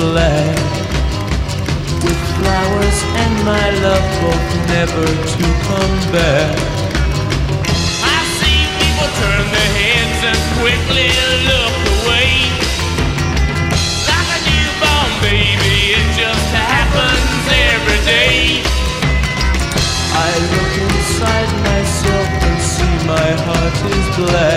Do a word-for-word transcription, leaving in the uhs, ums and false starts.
black, with flowers and my love both never to come back. I see people turn their heads and quickly look away. Like a newborn baby, it just happens every day. I look inside myself and see my heart is black.